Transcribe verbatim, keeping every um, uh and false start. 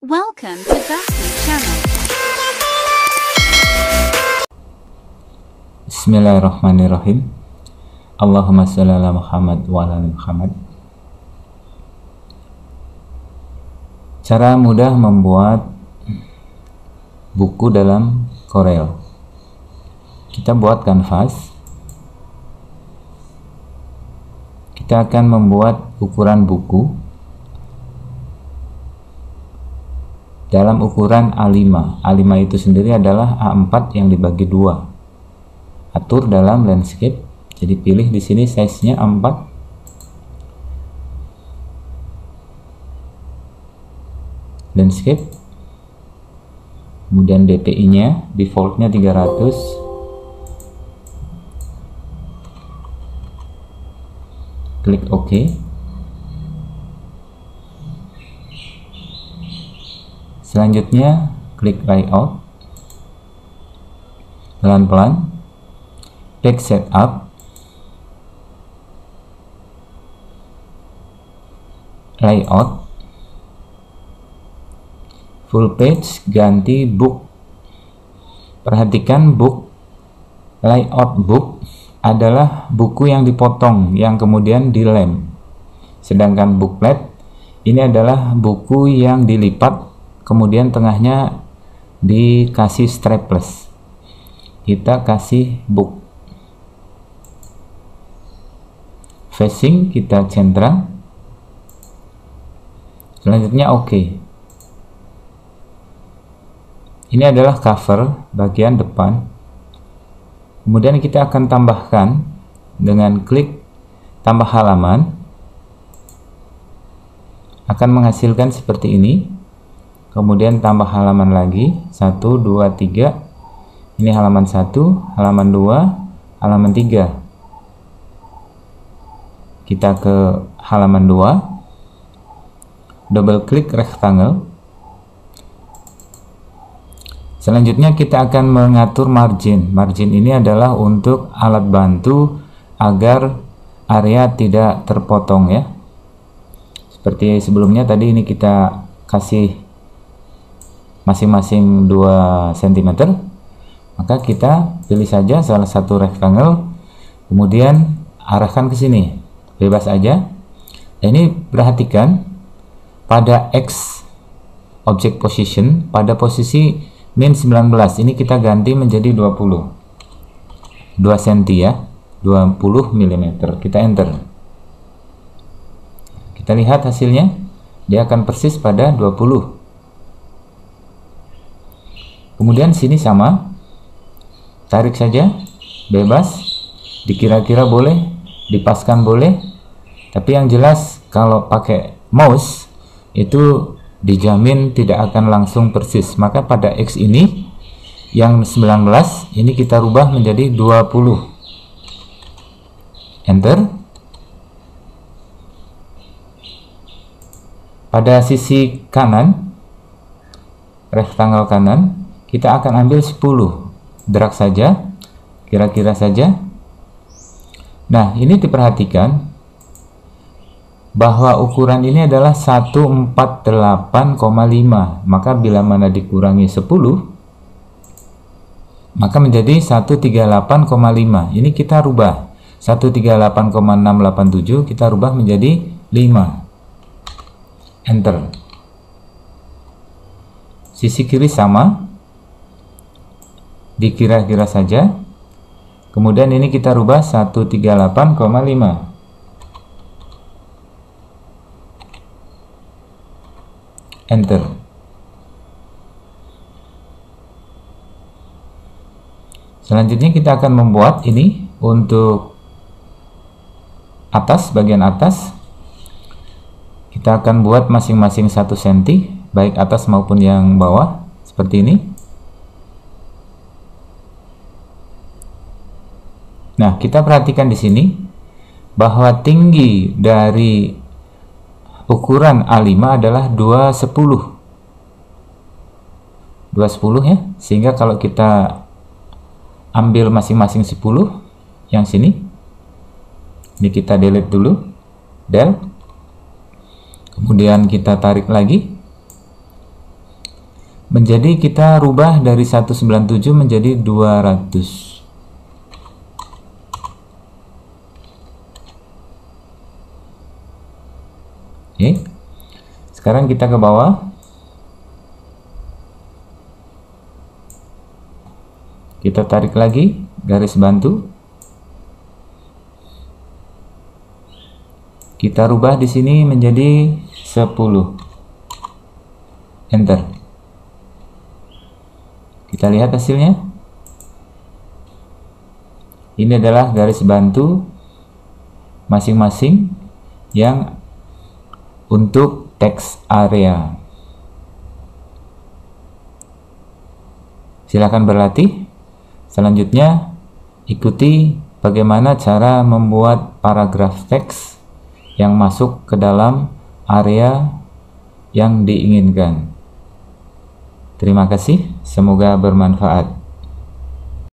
Welcome to Bakti Channel. Bismillahirrahmanirrahim. Allahumma shalli ala Muhammad wa ala ali Muhammad. Cara mudah membuat buku dalam Corel. Kita buat kanvas. Kita akan membuat ukuran buku dalam ukuran A lima. A lima itu sendiri adalah A empat yang dibagi dua. Atur dalam landscape. Jadi pilih di sini size-nya A empat. Landscape. Kemudian D P I-nya default-nya tiga ratus. Klik OK. Selanjutnya klik layout, pelan-pelan, page setup, layout, full page, ganti book. Perhatikan book, layout book adalah buku yang dipotong yang kemudian dilem, sedangkan booklet ini adalah buku yang dilipat kemudian tengahnya dikasih strapless. Kita kasih book. Facing kita centra. Selanjutnya oke. Ini adalah cover bagian depan. Kemudian kita akan tambahkan dengan klik tambah halaman. Akan menghasilkan seperti ini. Kemudian tambah halaman lagi, satu, dua, tiga. Ini halaman satu, halaman dua, halaman tiga. Kita ke halaman dua. Double klik rectangle. Selanjutnya kita akan mengatur margin. Margin ini adalah untuk alat bantu agar area tidak terpotong ya. Seperti sebelumnya tadi ini kita kasih masing-masing dua sentimeter, maka kita pilih saja salah satu rectangle, kemudian arahkan ke sini, bebas aja. Nah, ini perhatikan pada X object position, pada posisi min sembilan belas ini kita ganti menjadi dua puluh dua sentimeter ya, dua puluh milimeter. Kita enter, kita lihat hasilnya, dia akan persis pada dua puluh. Kemudian sini sama, tarik saja, bebas, dikira-kira boleh, dipaskan boleh, tapi yang jelas kalau pakai mouse itu dijamin tidak akan langsung persis. Maka pada X ini yang sembilan belas ini kita rubah menjadi dua puluh. Enter. Pada sisi kanan, rectangle kanan, kita akan ambil sepuluh, drag saja, kira-kira saja. Nah, ini diperhatikan bahwa ukuran ini adalah seratus empat puluh delapan koma lima, maka bila mana dikurangi sepuluh, maka menjadi seratus tiga puluh delapan koma lima. Ini kita rubah, seratus tiga puluh delapan koma enam delapan tujuh kita rubah menjadi lima. Enter. Sisi kiri sama, dikira-kira saja. Kemudian ini kita rubah seratus tiga puluh delapan koma lima. Enter. Selanjutnya kita akan membuat ini untuk atas, bagian atas. Kita akan buat masing-masing satu sentimeter, baik atas maupun yang bawah, seperti ini. Nah, kita perhatikan di sini bahwa tinggi dari ukuran A lima adalah dua sepuluh. dua sepuluh ya. Sehingga kalau kita ambil masing-masing sepuluh yang sini. Ini kita delete dulu. Del. Kemudian kita tarik lagi. menjadi kita rubah dari seratus sembilan puluh tujuh menjadi dua ratus. Oke. Sekarang kita ke bawah. Kita tarik lagi garis bantu. Kita rubah di sini menjadi sepuluh. Enter. Kita lihat hasilnya. Ini adalah garis bantu masing-masing yang untuk teks area. Silakan berlatih. Selanjutnya, ikuti bagaimana cara membuat paragraf teks yang masuk ke dalam area yang diinginkan. Terima kasih, semoga bermanfaat.